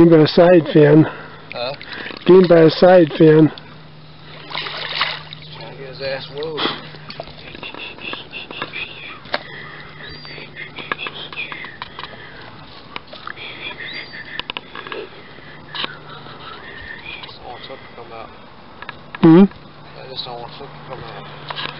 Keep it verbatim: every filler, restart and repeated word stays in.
Get him by a side fin. Huh? Get him by a side fin. Trying to get his ass low. I just don't want something to come out. Hmm? I just don't want something to come out.